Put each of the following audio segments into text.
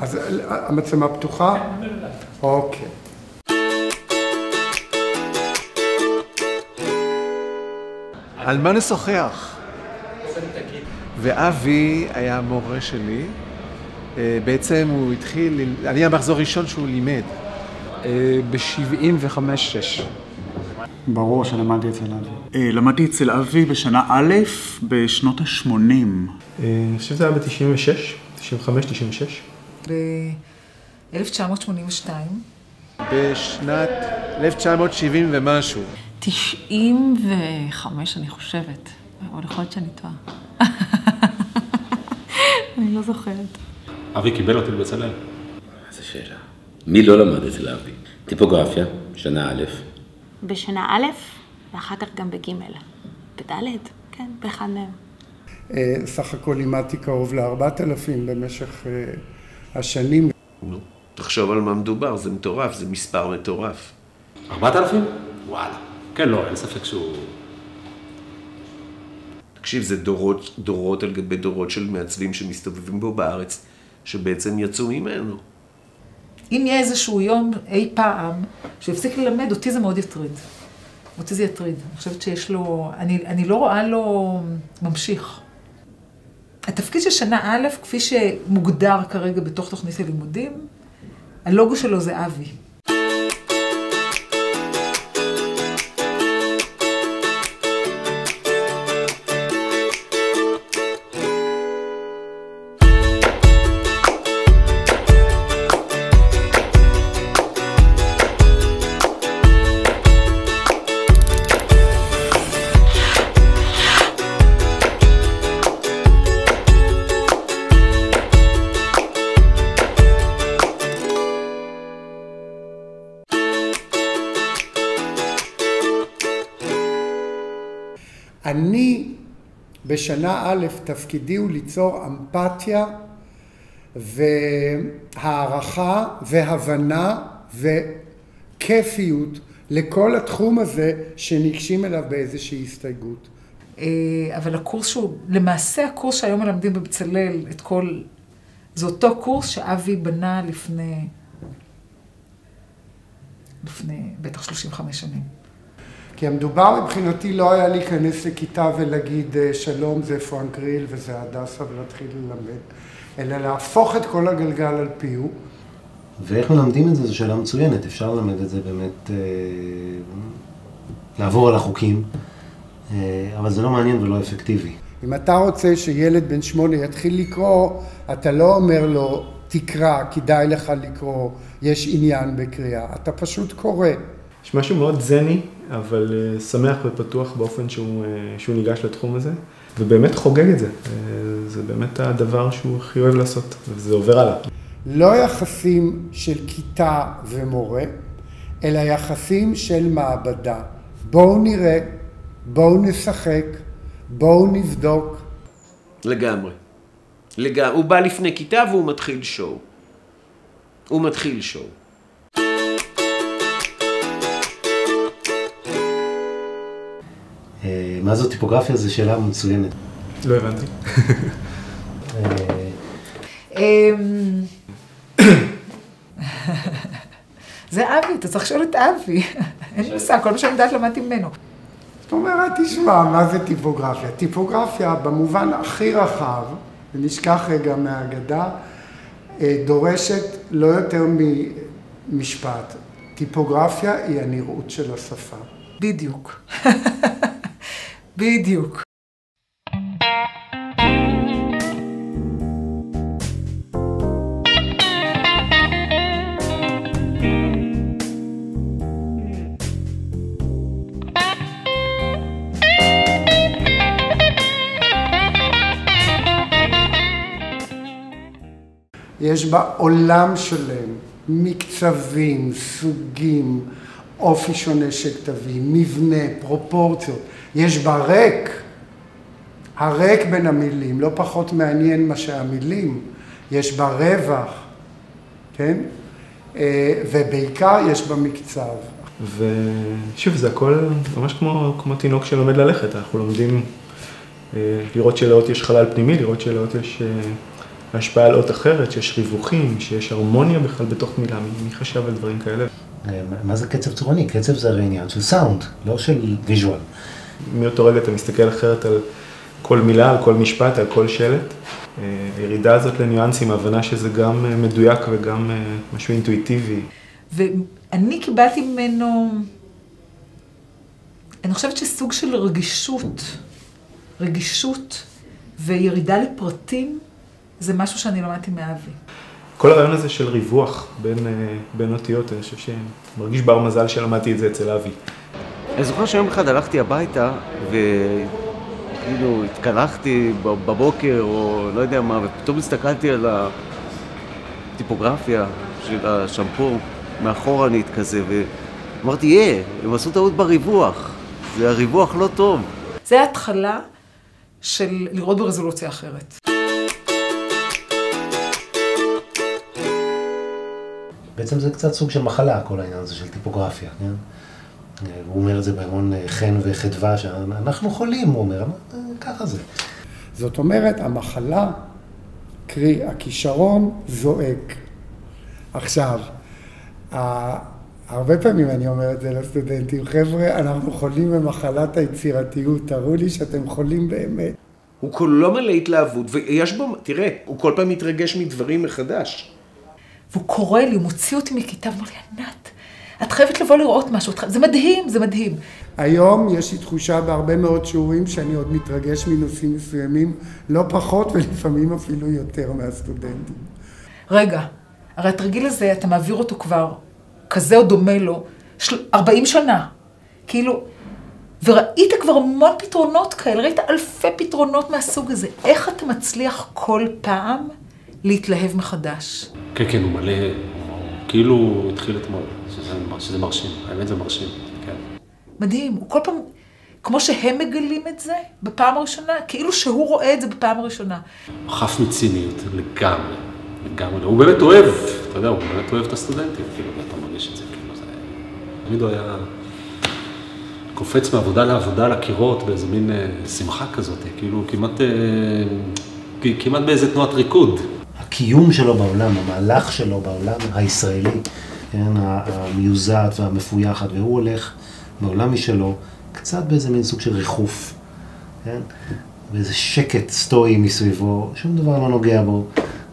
אז המצלמה פתוחה? אוקיי. על מה נשוחח? ואבי היה מורה שלי. בעצם הוא התחיל, אני המחזור ראשון שהוא לימד. ב-75-6. ברור שלמדתי אצל אבי. למדתי אצל אבי בשנה א' בשנות ה-80. אני חושב שזה היה ב-96, 95, 96. ב-1982. בשנת 1970 ומשהו. 95, אני חושבת. אבל יכול להיות שאני טועה. אני לא זוכרת. אבי קיבל אותי בבצלאל. איזה שאלה. מי לא למד אצל אבי? טיפוגרפיה, שנה א'. בשנה א', ואחר כך גם בג'. בד', כן, באחד מהם. סך הכל לימדתי קרוב ל-4,000 במשך השנים. נו, תחשוב על מה מדובר, זה מטורף, זה מספר מטורף. 4,000? וואלה. כן, לא, אין ספק שהוא... תקשיב, זה דורות על גבי דורות של מעצבים שמסתובבים בו בארץ, שבעצם יצאו ממנו. אם יהיה איזשהו יום אי פעם שהפסיק ללמד, אותי זה מאוד יטריד. אותי זה יטריד. אני חושבת שיש לו... אני לא רואה לו ממשיך. התפקיד של שנה א', כפי שמוגדר כרגע בתוך תוכנית הלימודים, הלוגו שלו זה אבי. אני בשנה א', תפקידי הוא ליצור אמפתיה והערכה והבנה וכיפיות לכל התחום הזה שנקשים אליו באיזושהי הסתייגות. אבל הקורס שהוא, למעשה הקורס שהיום מלמדים בבצלאל את כל, זה אותו קורס שאבי בנה לפני בטח 35 שנים. כי המדובר מבחינתי לא היה להיכנס לכיתה ולהגיד שלום זה פרנק ריל וזה הדסה ולהתחיל ללמד, אלא להפוך את כל הגלגל על פיהו. ואיך מלמדים את זה? זו שאלה מצוינת, אפשר ללמד את זה באמת, לעבור על החוקים, אבל זה לא מעניין ולא אפקטיבי. אם אתה רוצה שילד בן 8 יתחיל לקרוא, אתה לא אומר לו תקרא, כדאי לך לקרוא, יש עניין בקריאה, אתה פשוט קורא. יש משהו מאוד זני, אבל שמח ופתוח באופן שהוא ניגש לתחום הזה, ובאמת חוגג את זה. זה באמת הדבר שהוא הכי אוהב לעשות, וזה עובר הלאה. לא יחסים של כיתה ומורה, אלא יחסים של מעבדה. בואו נראה, בואו נשחק, בואו נבדוק. לגמרי. הוא בא לפני כיתה והוא מתחיל שואו. הוא מתחיל שואו. מה זו טיפוגרפיה? זו שאלה מצוינת. לא הבנתי. זה אבי, אתה צריך לשאול את אבי. אין לי מושג, כל מה שאני יודעת למדתי ממנו. זאת אומרת, תשמע, מה זה טיפוגרפיה? טיפוגרפיה במובן הכי רחב, ונשכח רגע מהאגדה, דורשת לא יותר ממשפט. טיפוגרפיה היא הנראות של השפה. בדיוק. בדיוק. יש בה עולם שלם, מקצבים, סוגים, אופי שונה של כתבים, מבנה, פרופורציות. יש בה הריק בין המילים, לא פחות מעניין מה שהמילים. יש בה רווח, כן? ובעיקר יש בה מקצב. ושוב, זה הכל ממש כמו תינוק שלומד ללכת. אנחנו לומדים לראות שלאות יש חלל פנימי, לראות שלאות יש השפעה על אות אחרת, שיש ריווחים, שיש הרמוניה בכלל בתוך מילה, מי חשב על דברים כאלה? מה זה קצב צורני? קצב זה הרי עניין של סאונד, לא של ויז'ואל. מאותו רגע אתה מסתכל אחרת על כל מילה, על כל משפט, על כל שלט. הירידה הזאת לניואנסים, ההבנה שזה גם מדויק וגם משהו אינטואיטיבי. ואני קיבלתי ממנו, אני חושבת שסוג של רגישות וירידה לפרטים, זה משהו שאני למדתי מאבי. כל הרעיון הזה של ריווח בין אותיות, אני חושב שמרגיש בר מזל שלמדתי את זה אצל אבי. אני זוכר שיום אחד הלכתי הביתה וכאילו התקלחתי בבוקר או לא יודע מה, ופתאום הסתכלתי על הטיפוגרפיה של השמפור מאחורנית כזה, ואמרתי, הם עשו טעות בריווח, זה הריווח לא טוב. זה ההתחלה של לראות ברזולוציה אחרת. בעצם זה קצת סוג של מחלה, כל העניין הזה של טיפוגרפיה, כן? הוא אומר את זה בהמון חן וחדווה, שאנחנו חולים, הוא אומר, ככה זה. זאת אומרת, המחלה, קרי, הכישרון זועק. עכשיו, הרבה פעמים אני אומר את זה לסטודנטים, חבר'ה, אנחנו חולים במחלת היצירתיות, תראו לי שאתם חולים באמת. הוא כולו מלא התלהבות, ויש בו, תראה, הוא כל פעם מתרגש מדברים מחדש. והוא קורא לי, הוא מוציא אותי מכיתה, ואומר לי, ענת, את חייבת לבוא לראות משהו, זה מדהים, זה מדהים. היום יש לי תחושה בהרבה מאוד שיעורים שאני עוד מתרגש מנושאים מסוימים, לא פחות ולפעמים אפילו יותר מהסטודנטים. רגע, הרי התרגיל הזה, אתה מעביר אותו כבר, כזה או דומה לו, 40 שנה. כאילו, וראית כבר המון פתרונות כאלה, ראית אלפי פתרונות מהסוג הזה. איך אתה מצליח כל פעם להתלהב מחדש? כן, כן, הוא מלא, כאילו הוא התחיל אתמול, שזה מרשים, האמת זה מרשים, כן. מדהים, הוא כל פעם, כמו שהם מגלים את זה בפעם הראשונה, כאילו שהוא רואה את זה בפעם הראשונה. חף מציניות, לגמרי, לגמרי. הוא באמת אוהב, אתה יודע, הוא באמת אוהב את הסטודנטים, כאילו, ואתה מרגיש את זה, כאילו, זה... תמיד הוא היה קופץ מעבודה לעבודה לקירות באיזה מין שמחה כזאת, כאילו, כמעט באיזה תנועת ריקוד. הקיום שלו בעולם, המהלך שלו בעולם הישראלי, כן, המיוזעת והמפויחת, והוא הולך בעולם משלו, קצת באיזה מין סוג של ריחוף, כן? באיזה שקט סטואי מסביבו, שום דבר לא נוגע בו,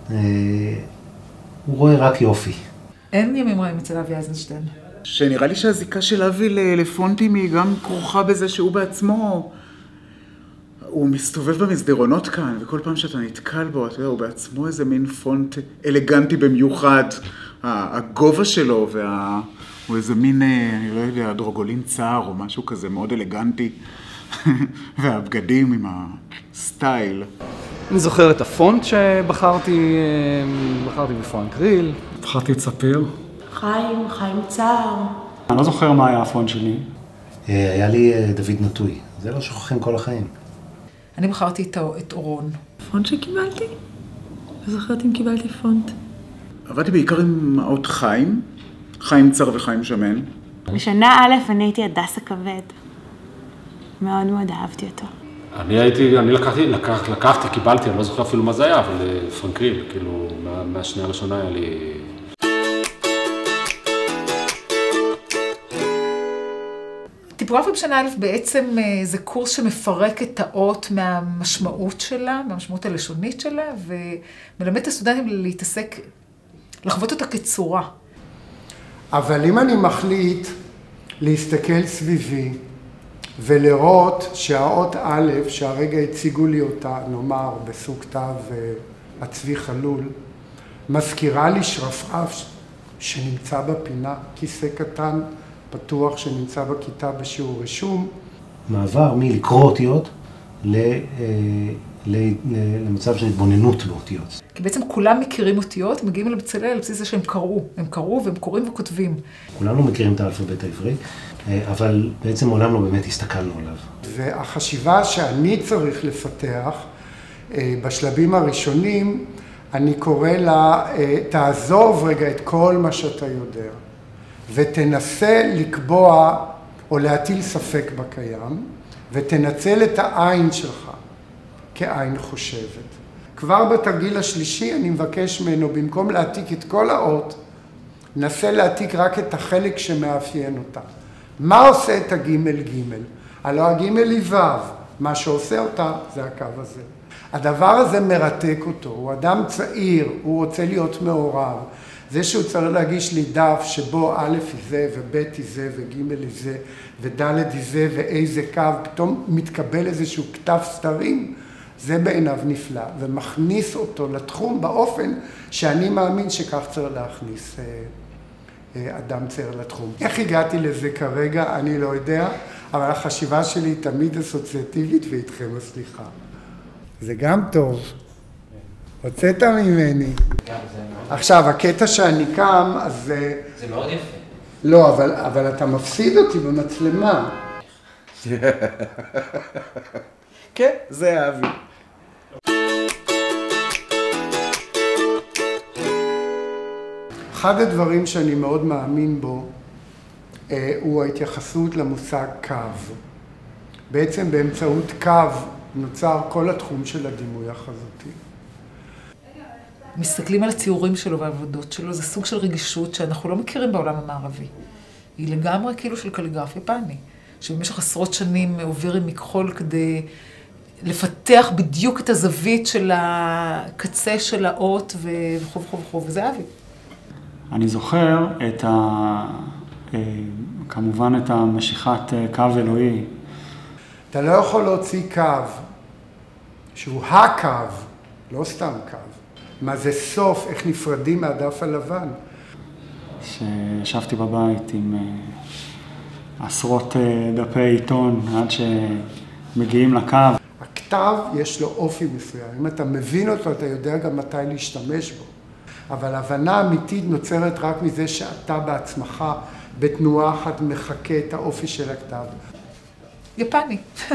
הוא רואה רק יופי. אין ימים רעים אצל אבי אייזנשטיין. שנראה לי שהזיקה של אבי לפונטים היא גם כרוכה בזה שהוא בעצמו, הוא מסתובב במסדרונות כאן, וכל פעם שאתה נתקל בו, אתה יודע, הוא בעצמו איזה מין פונט אלגנטי במיוחד. הגובה שלו, הוא איזה מין, אני לא יודע, דרוגולין צער או משהו כזה מאוד אלגנטי, והבגדים עם הסטייל. אני זוכר את הפונט שבחרתי בפרנק ריל. בחרתי את ספיר. חיים צער. אני לא זוכר מה היה הפונט שלי. היה לי דוד נטוי, זה לא שוכחים כל החיים. אני בחרתי את אורון. פונט שקיבלתי? לא זוכרת אם קיבלתי פונט. עבדתי בעיקר עם האות חיים צר וחיים שמן. בשנה א' אני הייתי הדס הכבד. מאוד מאוד אהבתי אותו. אני לקחתי, קיבלתי, אני לא זוכר אפילו מה זה היה, אבל פרנק ריל, כאילו, מהשנייה הראשונה היה לי... טיפוגרפיה בשנה א' בעצם זה קורס שמפרק את האות מהמשמעות שלה, מהמשמעות הלשונית שלה, ומלמד את הסטודנטים להתעסק, לחוות אותה כצורה. אבל אם אני מחליט להסתכל סביבי ולראות שהאות א', שהרגע הציגו לי אותה, נאמר, בסוג תו הצבי חלול, מזכירה לי שרפרף שנמצא בפינה, כיסא קטן, פתוח שנמצא בכיתה בשיעור רישום. מעבר מלקרוא אותיות למצב של התבוננות באותיות. כי בעצם כולם מכירים אותיות, מגיעים לבצלאל על בסיס זה שהם קראו. הם קראו והם קוראים וכותבים. כולנו מכירים את האלפבית העברי, אבל בעצם מעולם לא באמת הסתכלנו עליו. והחשיבה שאני צריך לפתח בשלבים הראשונים, אני קורא לה, תעזוב רגע את כל מה שאתה יודע. ותנסה לקבוע או להטיל ספק בקיים, ותנצל את העין שלך כעין חושבת. כבר בתרגיל השלישי אני מבקש ממנו, במקום להעתיק את כל האות, נסה להעתיק רק את החלק שמאפיין אותה. מה עושה את הגימל גימל? הלוא הגימל היא וו, מה שעושה אותה זה הקו הזה. הדבר הזה מרתק אותו, הוא אדם צעיר, הוא רוצה להיות מעורב. זה שהוא צריך להגיש לי דף שבו א' היא זה וב' היא זה וג' היא זה וד' היא זה ואיזה קו, פתאום מתקבל איזשהו כתב סתרים, זה בעיניו נפלא, ומכניס אותו לתחום באופן שאני מאמין שכך צריך להכניס אדם צעיר לתחום. איך הגעתי לזה כרגע, אני לא יודע, אבל החשיבה שלי תמיד אסוציאטיבית ואיתכם הסליחה. זה גם טוב. הוצאת ממני. עכשיו, הקטע שאני קם, אז זה מאוד יפה. לא, אבל אתה מפסיד אותי במצלמה. כן, זה אבי. אחד הדברים שאני מאוד מאמין בו, הוא ההתייחסות למושג קו. בעצם באמצעות קו נוצר כל התחום של הדימוי החזותי. מסתכלים על הציורים שלו והעבודות שלו, זה סוג של רגישות שאנחנו לא מכירים בעולם המערבי. היא לגמרי כאילו של קליגרף יפני, שבמשך עשרות שנים עובר עם מכחול כדי לפתח בדיוק את הזווית של הקצה של האות וכו', וזה אבי. אני זוכר כמובן את המשיכת קו אלוהי. אתה לא יכול להוציא קו שהוא הקו, לא סתם קו. מה זה סוף, איך נפרדים מהדף הלבן. שישבתי בבית עם עשרות דפי עיתון עד שמגיעים לקו. הכתב יש לו אופי מסוים. אם אתה מבין אותו, אתה יודע גם מתי להשתמש בו. אבל הבנה אמיתית נוצרת רק מזה שאתה בעצמך בתנועה אחת מחכה את האופי של הכתב. יפני.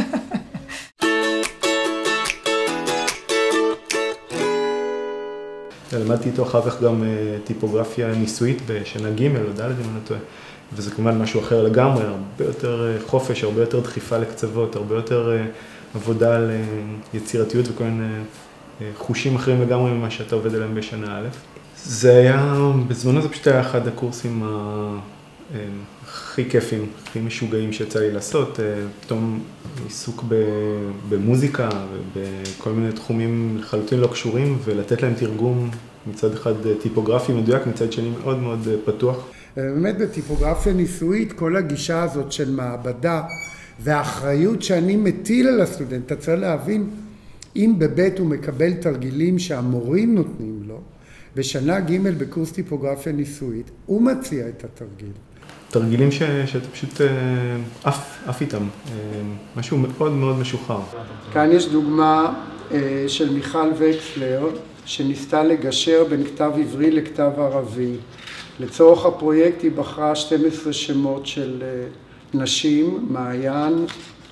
למדתי איתו אחר כך גם טיפוגרפיה ניסויית בשנה ג' או ד' אם אני טועה, וזה כמובן משהו אחר לגמרי, הרבה יותר חופש, הרבה יותר דחיפה לקצוות, הרבה יותר עבודה על יצירתיות וכל מיני חושים אחרים לגמרי ממה שאתה עובד עליהם בשנה א'. זה היה, בזמנו זה פשוט היה אחד הקורסים הכי כיפים, הכי משוגעים שיצא לי לעשות, פתאום עיסוק במוזיקה ובכל מיני תחומים לחלוטין לא קשורים, ולתת להם תרגום מצד אחד טיפוגרפי מדויק, מצד שני מאוד מאוד פתוח. באמת בטיפוגרפיה ניסויית, כל הגישה הזאת של מעבדה והאחריות שאני מטיל על הסטודנט, אתה צריך להבין, אם בבית הוא מקבל תרגילים שהמורים נותנים לו, בשנה ג' בקורס טיפוגרפיה ניסויית, הוא מציע את התרגיל. תרגילים שאתה פשוט עף איתם, משהו מאוד מאוד משוחרר. כאן יש דוגמה של מיכל וקסלר, שניסתה לגשר בין כתב עברי לכתב ערבי. לצורך הפרויקט היא בחרה 12 שמות של נשים, מעיין,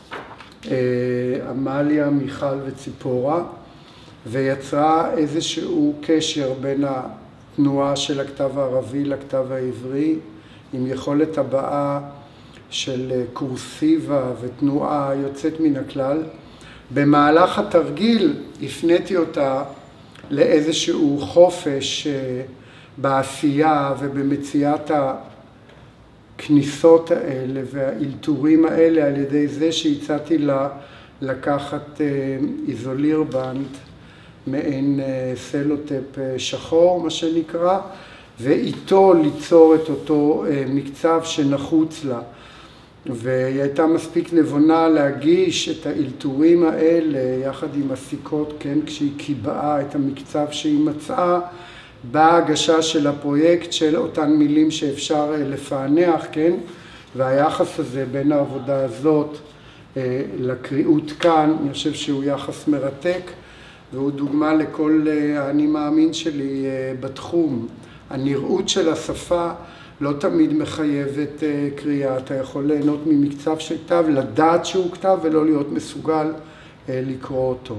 עמליה, מיכל וציפורה, ויצרה איזשהו קשר בין התנועה של הכתב הערבי לכתב העברי, עם יכולת הבאה של קורסיבה ותנועה יוצאת מן הכלל. במהלך התרגיל הפניתי אותה לאיזשהו חופש בעשייה ובמציאת הכניסות האלה והאלתורים האלה, על ידי זה שהצעתי לה לקחת איזולירבנד, מעין סלוטפ שחור מה שנקרא, ואיתו ליצור את אותו מקצב שנחוץ לה. והיא הייתה מספיק נבונה להגיש את האלתורים האלה יחד עם הסיכות, כן, כשהיא קיבעה את המקצב שהיא מצאה, בהגשה של הפרויקט של אותן מילים שאפשר לפענח, כן, והיחס הזה בין העבודה הזאת לקריאות כאן, אני חושב שהוא יחס מרתק, והוא דוגמה לכל האני מאמין שלי בתחום. הנראות של השפה לא תמיד מחייבת קריאה, אתה יכול ליהנות ממקצב של כתב, לדעת שהוא כתב ולא להיות מסוגל לקרוא אותו.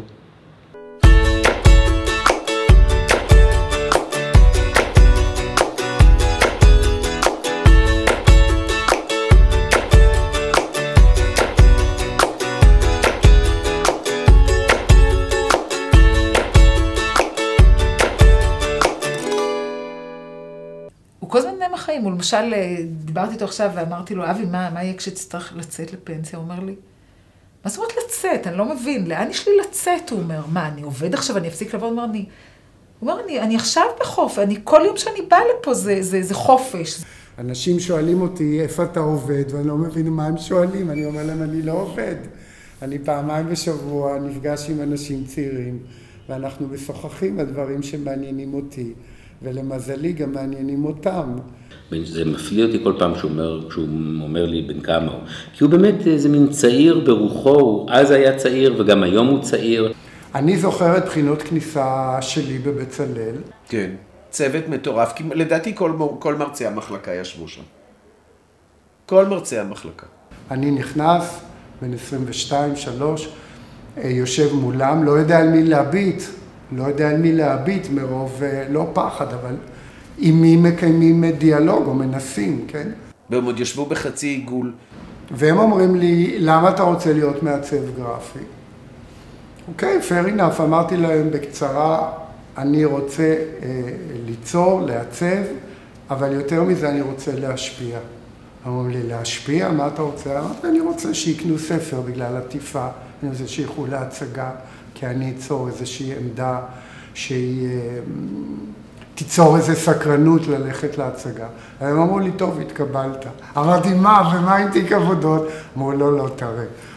כל הזמן נהם החיים. הוא למשל, דיברתי איתו עכשיו ואמרתי לו, אבי, מה יהיה כשתצטרך לצאת לפנסיה? הוא אומר לי, מה זאת אומרת לצאת? אני לא מבין, לאן יש לי לצאת? הוא אומר, מה, אני עובד עכשיו, אני אפסיק לעבוד? הוא אומר, אני עכשיו בחוף, כל יום שאני באה לפה זה חופש. אנשים שואלים אותי, איפה אתה עובד? ואני לא מבין מה הם שואלים. אני אומר להם, אני לא עובד. אני פעמיים בשבוע נפגש עם אנשים צעירים, ואנחנו משוחחים על דברים שמעניינים אותי, ולמזלי גם מעניינים אותם. זה מפליא אותי כל פעם כשהוא אומר לי בן כמה הוא. כי הוא באמת איזה מין צעיר ברוחו, הוא אז היה צעיר וגם היום הוא צעיר. אני זוכר את בחינות כניסה שלי בבצלאל. כן, צוות מטורף, כי לדעתי כל מרצי המחלקה ישבו שם. כל מרצי המחלקה. אני נכנס, בן 22-3, יושב מולם, לא יודע על מי להביט, מרוב לא פחד, אבל עם מי מקיימים דיאלוג או מנסים, כן? והם עוד ישבו בחצי עיגול. והם אומרים לי, למה אתה רוצה להיות מעצב גרפי? אוקיי, fair enough, אמרתי להם בקצרה, אני רוצה ליצור, לעצב, אבל יותר מזה אני רוצה להשפיע. אמרו לי, להשפיע? מה אתה רוצה? אמרתי, אני רוצה שיקנו ספר בגלל עטיפה, אני רוצה שילכו להצגה, כי אני אצור איזושהי עמדה שהיא תיצור איזו סקרנות ללכת להצגה. הם אמרו לי, טוב, התקבלת. אמרתי, מה? ומה עם תיק עבודות? אמרו, לא, תראה.